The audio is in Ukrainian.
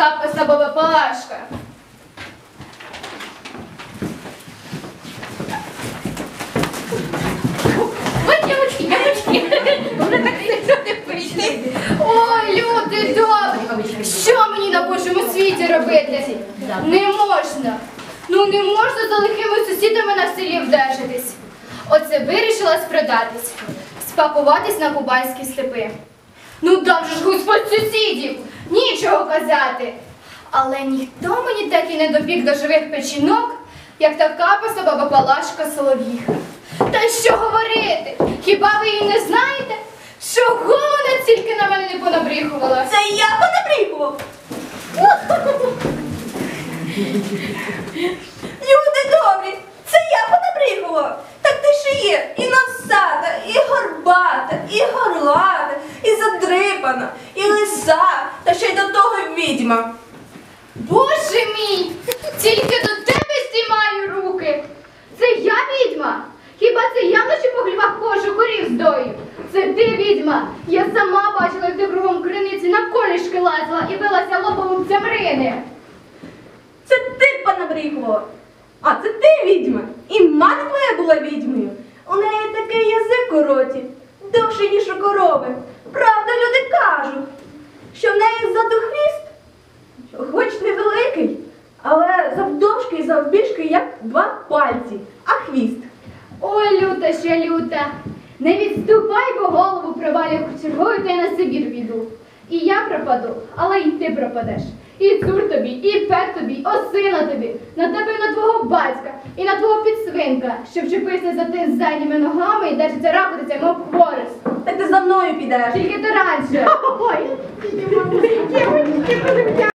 капуста баба Палашка. Ой, дівчатки, вже так сильно не пишете. Ой, люди добрі, що мені на Божому світі робити? Не можна. Ну не можна за лихими сусідами на селі вдержатись. Оце вирішила спродатись, спакуватись на кубанські степи. Ну дав же ж Господь сусідів, нічого казати. Але ніхто мені так і не допік до живих печінок, як та капуста баба Палашка Солов'їха. Та що говорити? Хіба ви її не знаєте? Чого вона тільки на мене не понабріхувала? Це я понабріхував. Люди добрі, це я понабріхував. Так ти ще є і носата, і горбата, і горлата, і задрипана, і лиса, та ще й до того відьма. Боже мій! Тільки до тебе здіймаю руки! Це я відьма? Хіба це я вночі по хлівах кожу корів здою? Це ти, відьма! Я сама бачила, як ти кругом криниці на колішки лазила і билася лобом цямрини. Це ти понабріхувала. А це ти відьма. І мати твоя була відьмою. У неї такий язик у роті, довший, ніж у корови. Правда, люди кажуть, що в неї ззаду хвіст, хоч невеликий, але завдовжки і завбільшки, як 2 пальці, а хвіст. Ой, люта ще люта! Не відступай, бо голову провалю черговою, та й на Сибір піду. І я пропаду, але й ти пропадеш. І цур тобі, і пет тобі, і осина тобі, на тебе і на твого батька, і на твого підсвинка, що вчепився за ти задніми ногами і держиться рапатися, мов хворест. Так ти за мною підеш. Тільки ти раніше. Ой, дівчатки,